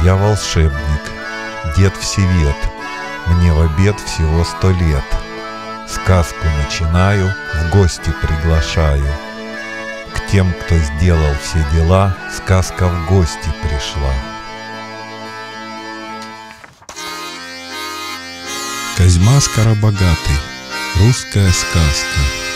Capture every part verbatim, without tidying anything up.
Я волшебник, дед Всевет, мне в обед всего сто лет. Сказку начинаю, в гости приглашаю. К тем, кто сделал все дела, сказка в гости пришла. Козьма Скоробогатый. Русская сказка.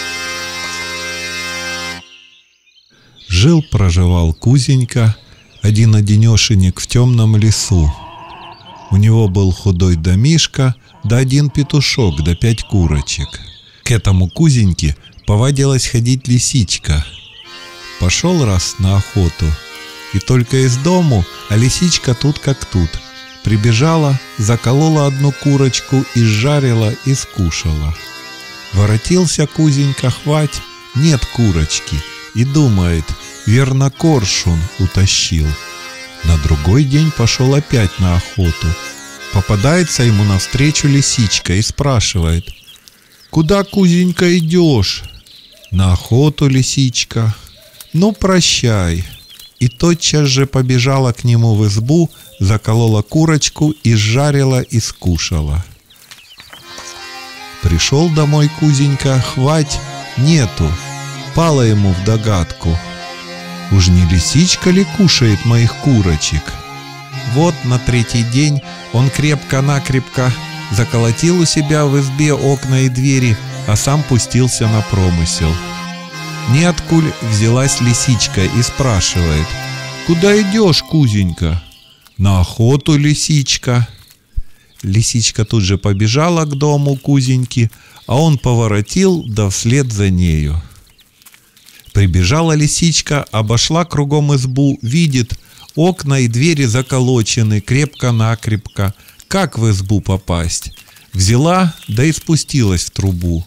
Жил-проживал Кузенька, один-одинешенек в темном лесу. У него был худой домишко, да один петушок, да пять курочек. К этому Кузеньке повадилась ходить лисичка. Пошел раз на охоту, и только из дому, а лисичка тут как тут. Прибежала, заколола одну курочку, изжарила и скушала. Воротился Кузенька хвать, нет курочки, и думает, верно коршун утащил. На другой день пошел опять на охоту. Попадается ему навстречу лисичка и спрашивает: «Куда, Кузенька, идешь?» «На охоту, лисичка». «Ну, прощай». И тотчас же побежала к нему в избу, заколола курочку, изжарила и скушала. Пришел домой Кузенька, хвать, нету. Пало ему в догадку: уж не лисичка ли кушает моих курочек? Вот на третий день он крепко-накрепко заколотил у себя в избе окна и двери, а сам пустился на промысел. Неоткуль взялась лисичка и спрашивает: «Куда идешь, Кузенька?» «На охоту, лисичка». Лисичка тут же побежала к дому Кузеньки, а он поворотил, да вслед за нею. Прибежала лисичка, обошла кругом избу, видит, окна и двери заколочены крепко-накрепко. Как в избу попасть? Взяла, да и спустилась в трубу.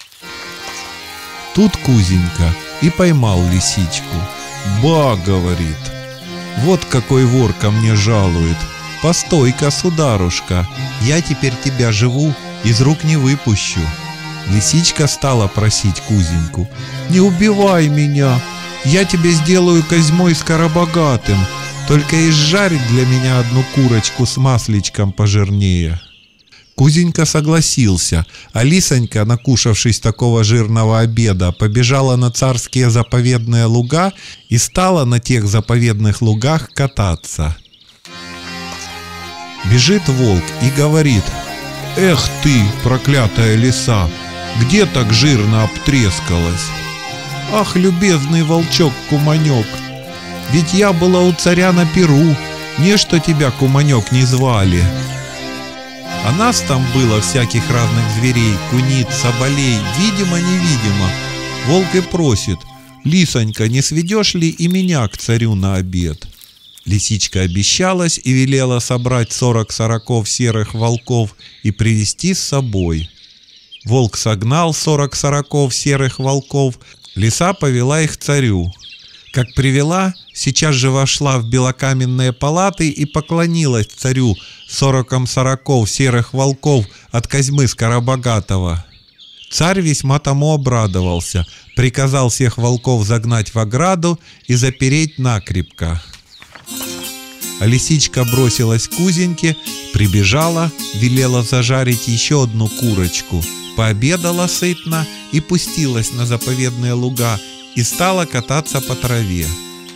Тут Кузенька и поймал лисичку. «Ба, — говорит, — вот какой вор ко мне жалует. Постой-ка, сударушка, я теперь тебя живу из рук не выпущу». Лисичка стала просить Кузеньку: «Не убивай меня, я тебе сделаю Козьмой Скоробогатым, только изжарь для меня одну курочку с масличком пожирнее». Кузенька согласился, а лисонька, накушавшись такого жирного обеда, побежала на царские заповедные луга и стала на тех заповедных лугах кататься. Бежит волк и говорит: «Эх ты, проклятая лиса, где так жирно обтрескалась?» «Ах, любезный волчок-куманек, ведь я была у царя на пиру, не что тебя, куманек, не звали. А нас там было всяких разных зверей, куниц, соболей, видимо-невидимо. Волк и просит: лисонька, не сведешь ли и меня к царю на обед?» Лисичка обещалась и велела собрать сорок сороков серых волков и привести с собой. Волк согнал сорок сороков серых волков, лиса повела их к царю. Как привела, сейчас же вошла в белокаменные палаты и поклонилась царю сороком сороков серых волков от Козьмы Скоробогатого. Царь весьма тому обрадовался, приказал всех волков загнать в ограду и запереть накрепко. А лисичка бросилась к Кузеньке, прибежала, велела зажарить еще одну курочку, пообедала сытно и пустилась на заповедные луга и стала кататься по траве.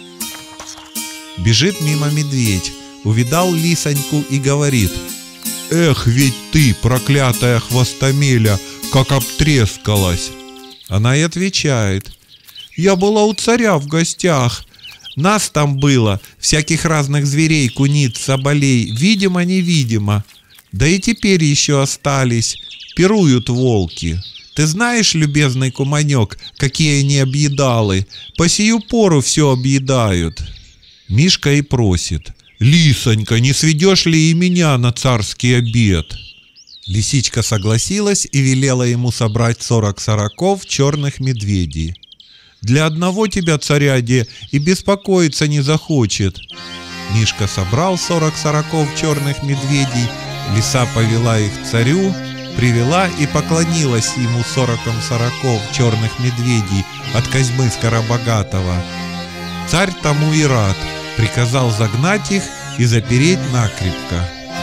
Бежит мимо медведь, увидал лисоньку и говорит: «Эх, ведь ты, проклятая хвостомеля, как обтрескалась!» Она и отвечает: «Я была у царя в гостях. Нас там было, всяких разных зверей, куниц, соболей, видимо-невидимо. Да и теперь еще остались, пируют волки. Ты знаешь, любезный куманек, какие они объедалы, по сию пору все объедают». Мишка и просит: «Лисонька, не сведешь ли и меня на царский обед?» Лисичка согласилась и велела ему собрать сорок сороков черных медведей. «Для одного тебя, царяде, и беспокоиться не захочет». Мишка собрал сорок сороков черных медведей, лиса повела их к царю, привела и поклонилась ему сороком сороков черных медведей от Козьмы Скоробогатого. Царь тому и рад, приказал загнать их и запереть накрепко.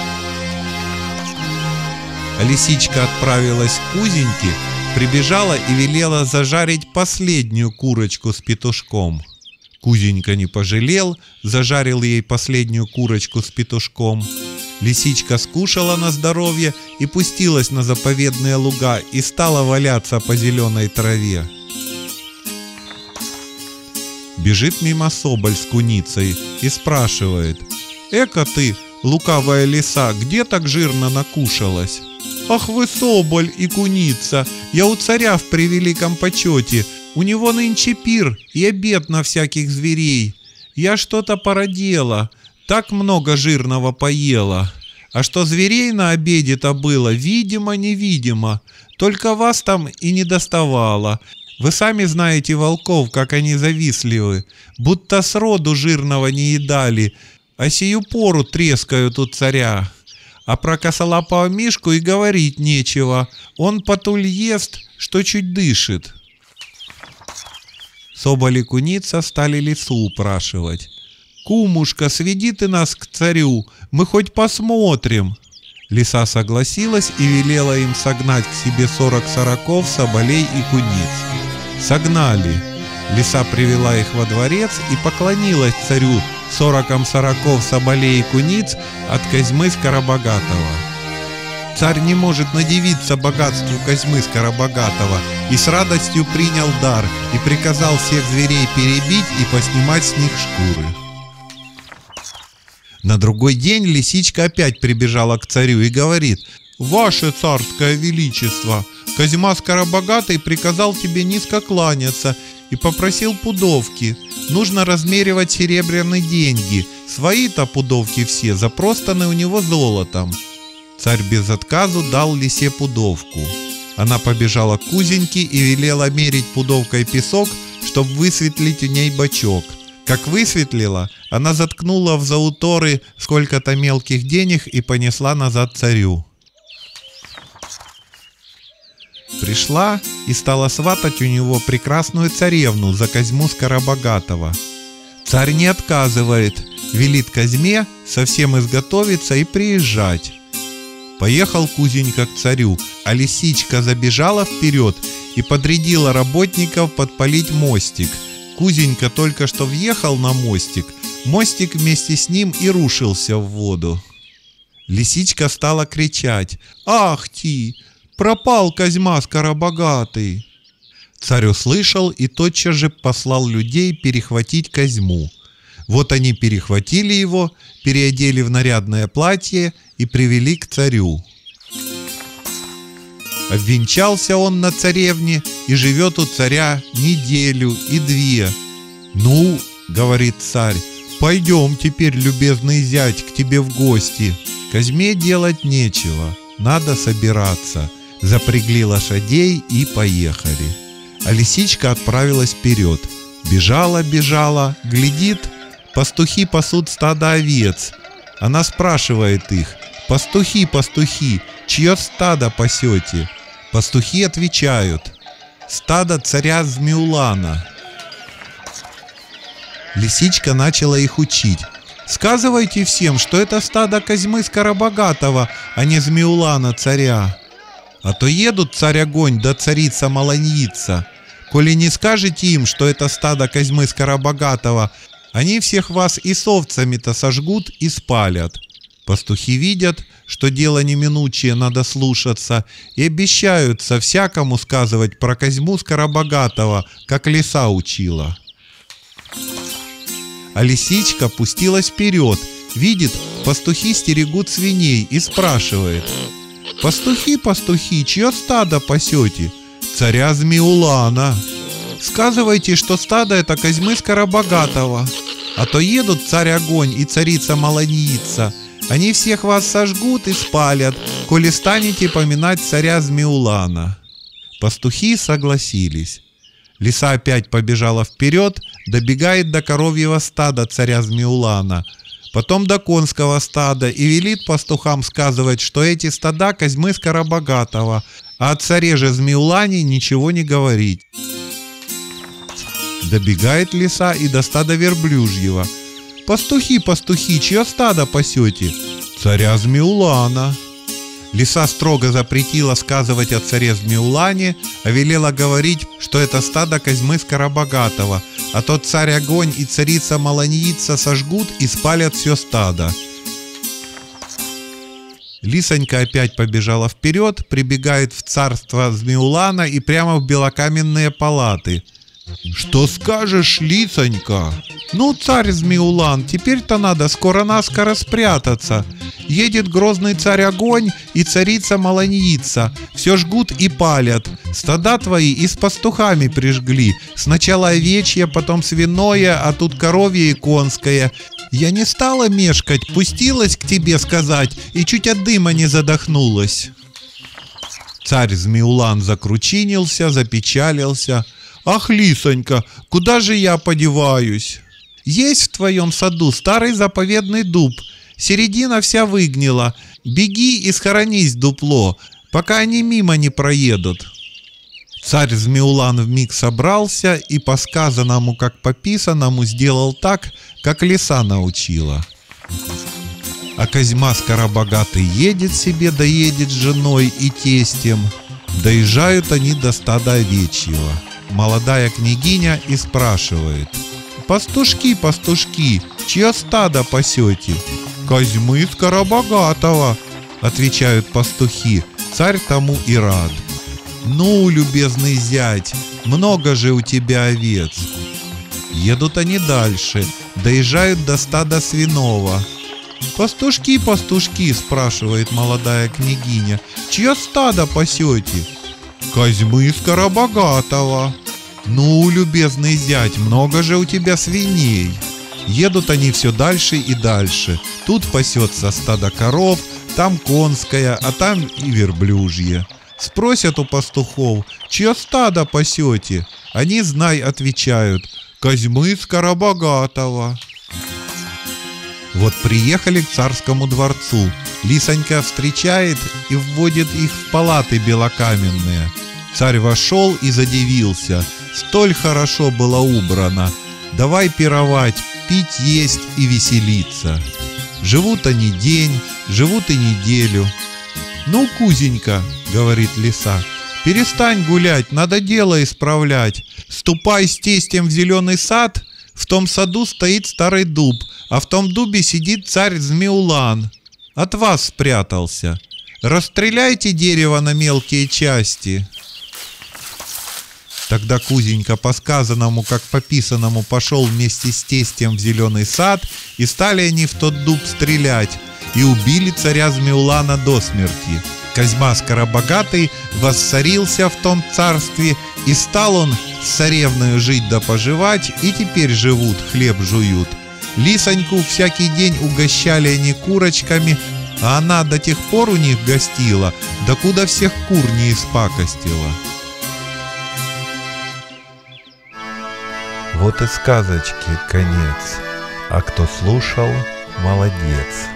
А лисичка отправилась к Кузеньке, прибежала и велела зажарить последнюю курочку с петушком. Кузенька не пожалел, зажарил ей последнюю курочку с петушком. Лисичка скушала на здоровье и пустилась на заповедные луга и стала валяться по зеленой траве. Бежит мимо соболь с куницей и спрашивает: «Эка ты, лукавая лиса, где так жирно накушалась?» «Ах вы, соболь и куница, я у царя в превеликом почете, у него нынче пир и обед на всяких зверей. Я что-то породела, так много жирного поела. А что зверей на обеде-то было, видимо-невидимо, только вас там и не доставало. Вы сами знаете волков, как они завистливы, будто сроду жирного не едали, а сию пору трескают у царя. А про косолапого мишку и говорить нечего, он потуль ест, что чуть дышит». Соболь и куница стали лису упрашивать: «Кумушка, сведи ты нас к царю, мы хоть посмотрим». Лиса согласилась и велела им согнать к себе сорок сороков, соболей и куниц. Согнали. Лиса привела их во дворец и поклонилась царю сороком сороков, соболей и куниц от Козьмы Скоробогатого. Царь не может надивиться богатству Козьмы Скоробогатого и с радостью принял дар и приказал всех зверей перебить и поснимать с них шкуры. На другой день лисичка опять прибежала к царю и говорит: «Ваше царское величество, Козьма Скоробогатый приказал тебе низко кланяться и попросил пудовки. Нужно размеривать серебряные деньги. Свои-то пудовки все запростаны у него золотом». Царь без отказу дал лисе пудовку. Она побежала к Кузеньке и велела мерить пудовкой песок, чтобы высветлить у ней бачок. Как высветлила, она заткнула в зауторы сколько-то мелких денег и понесла назад царю. Пришла и стала сватать у него прекрасную царевну за Козьму Скоробогатого. Царь не отказывает, велит Козьме совсем изготовиться и приезжать. Поехал Кузенька к царю, а лисичка забежала вперед и подрядила работников подпалить мостик. Кузенька только что въехал на мостик, мостик вместе с ним и рушился в воду. Лисичка стала кричать: «Ах ты! Пропал Козьма Скоробогатый!» Царь услышал и тотчас же послал людей перехватить Козьму. Вот они перехватили его, переодели в нарядное платье и привели к царю. Обвенчался он на царевне и живет у царя неделю и две. «Ну, — говорит царь, — пойдем теперь, любезный зять, к тебе в гости». Козьме делать нечего, надо собираться. Запрягли лошадей и поехали. А лисичка отправилась вперед. Бежала, бежала, глядит, пастухи пасут стадо овец. Она спрашивает их: «Пастухи, пастухи, чье стадо пасете?» Пастухи отвечают: «Стадо царя Змеулана». Лисичка начала их учить: «Сказывайте всем, что это стадо Козьмы Скоробогатого, а не Змеулана царя. А то едут царь-огонь да царица Маланьица. Коли не скажете им, что это стадо Козьмы Скоробогатого, они всех вас и с овцами-то сожгут и спалят». Пастухи видят, что дело неминучее, надо слушаться, и обещаются всякому сказывать про Козьму Скоробогатого, как лиса учила. А лисичка пустилась вперед, видит, пастухи стерегут свиней и спрашивает: «Пастухи, пастухи, чье стадо пасете?» «Царя Змеулана». «Сказывайте, что стадо это Козьмы Скоробогатого, а то едут царь-огонь и царица Маланьица. Они всех вас сожгут и спалят, коли станете поминать царя Змеулана». Пастухи согласились. Лиса опять побежала вперед, добегает до коровьего стада царя Змеулана, потом до конского стада и велит пастухам сказывать, что эти стада Козьмы Скоробогатого, а о царе же Змеулане ничего не говорить. Добегает лиса и до стада верблюжьего. Пастухи, пастухи, чье стадо пасете? Царя Змеулана. Лиса строго запретила сказывать о царе Змеулане, а велела говорить, что это стадо Козьмы Скоробогатого, а тот царь Огонь и царица Маланьица сожгут и спалят все стадо. Лисонька опять побежала вперед, прибегает в царство Змеулана и прямо в белокаменные палаты. «Что скажешь, Лисонька?» «Ну, царь Змеулан, теперь-то надо скоро-наскоро спрятаться. Едет грозный царь Огонь и царица Маланьица. Все жгут и палят. Стада твои и с пастухами прижгли. Сначала овечье, потом свиное, а тут коровье и конское. Я не стала мешкать, пустилась к тебе сказать и чуть от дыма не задохнулась». Царь Змеулан закручинился, запечалился. «Ах, Лисонька, куда же я подеваюсь? Есть в твоем саду старый заповедный дуб. Середина вся выгнила. Беги и схоронись в дупло, пока они мимо не проедут». Царь Змеулан вмиг собрался и по сказанному, как по писанному, сделал так, как лиса научила. А Козьма Скоробогатый едет себе, да едет с женой и тестем. Доезжают они до стада овечьего. Молодая княгиня и спрашивает: «Пастушки, пастушки, чье стадо пасете?» «Козьмы Скоробогатого», — отвечают пастухи. Царь тому и рад. «Ну, любезный зять, много же у тебя овец». Едут они дальше, доезжают до стада свиного. «Пастушки, пастушки», — спрашивает молодая княгиня, «чье стадо пасете?» «Козьмы Скоробогатого». «Ну, любезный зять, много же у тебя свиней». Едут они все дальше и дальше. Тут пасется стадо коров, там конское, а там и верблюжье. Спросят у пастухов: «Чье стадо пасете?» Они, знай, отвечают: «Козьмы Скоробогатого». Вот приехали к царскому дворцу. Лисонька встречает и вводит их в палаты белокаменные. Царь вошел и задивился. Столь хорошо было убрано. Давай пировать, пить, есть и веселиться. Живут они день, живут и неделю. «Ну, кузенька, — говорит лиса, — перестань гулять, надо дело исправлять. Ступай с тестем в зеленый сад, в том саду стоит старый дуб, а в том дубе сидит царь Змеулан. От вас спрятался. Расстреляйте дерево на мелкие части». Тогда кузенька по сказанному, как по писанному, пошел вместе с тестем в зеленый сад, и стали они в тот дуб стрелять, и убили царя Змеулана до смерти. Козьма Скоробогатый воцарился в том царстве, и стал он с царевною жить да поживать, и теперь живут, хлеб жуют. Лисоньку всякий день угощали они курочками, а она до тех пор у них гостила, докуда всех кур не испакостила. Вот и сказочки конец, а кто слушал, молодец.